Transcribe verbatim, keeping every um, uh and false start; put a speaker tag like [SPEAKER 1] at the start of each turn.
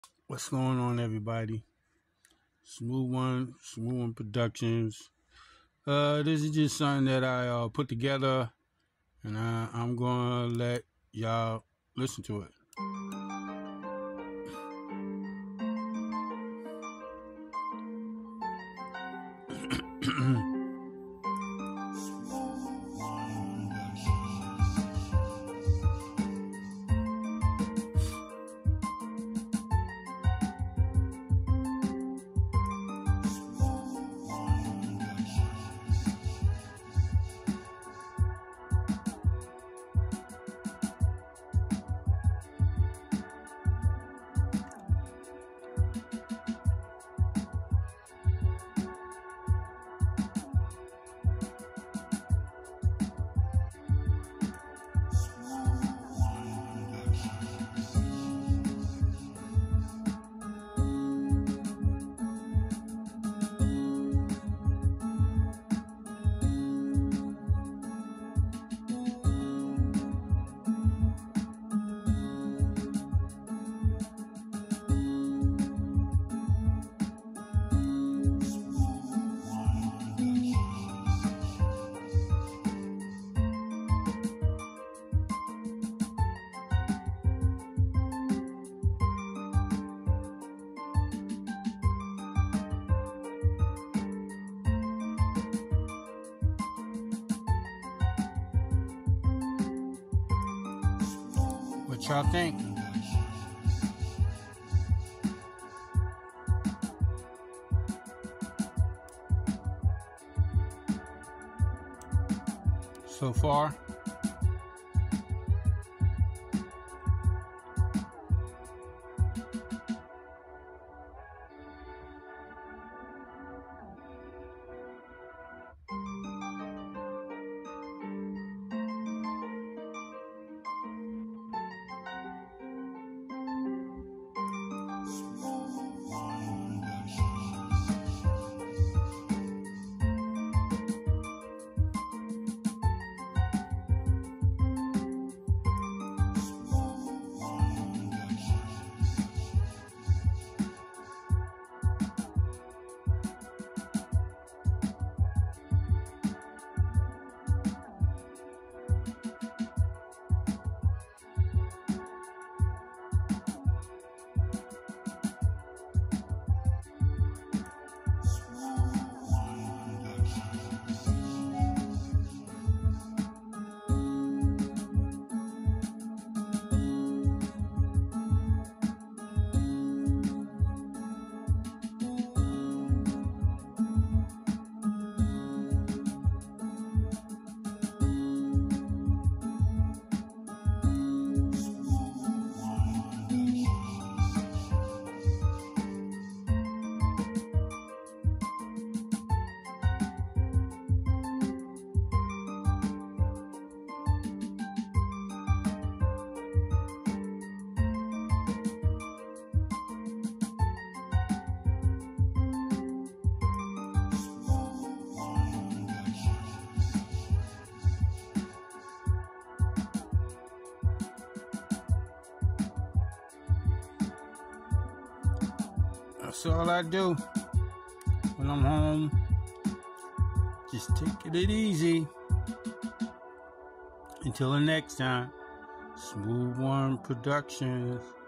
[SPEAKER 1] What's going on, everybody? Smooth One, Smooth One Productions. Uh, this is just something that I uh, put together, and I, I'm gonna let y'all listen to it. What y'all think? So far? That's all I do when I'm home. Just take it easy. Until the next time, Smooth One Productions.